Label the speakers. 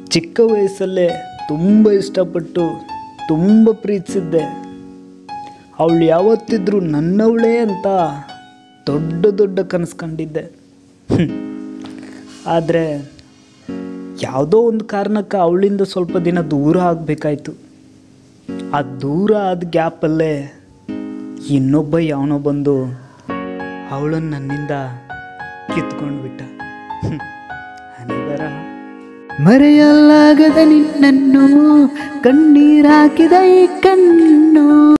Speaker 1: ಚಿಕ್ಕ ವಯಸ್ಸಲ್ಲೇ ತುಂಬ ಇಷ್ಟಪಟ್ಟು ತುಂಬ ಪ್ರೀತಿಸಿದ್ದೆ. ಅವಳು ಯಾವತ್ತಿದ್ರೂ ನನ್ನವಳೇ ಅಂತ ದೊಡ್ಡ ದೊಡ್ಡ ಕನಸು ಕಂಡಿದ್ದೆ. ಆದರೆ ಯಾವುದೋ ಒಂದು ಕಾರಣಕ್ಕೆ ಅವಳಿಂದ ಸ್ವಲ್ಪ ದಿನ ದೂರ ಆಗಬೇಕಾಯ್ತು. ಆ ದೂರ ಆದ ಗ್ಯಾಪಲ್ಲೇ ಇನ್ನೊಬ್ಬ ಯಾವನೋ ಬಂದು ಅವಳನ್ನು ನನ್ನಿಂದ ಕಿತ್ಕೊಂಡು ಬಿಟ್ಟ. ಹನಿಬರ
Speaker 2: ಮರೆಯಲಾಗದ ನಿನ್ನನ್ನು ಕಣ್ಣೀರಾಕಿದ ಈ ಕಣ್ಣು.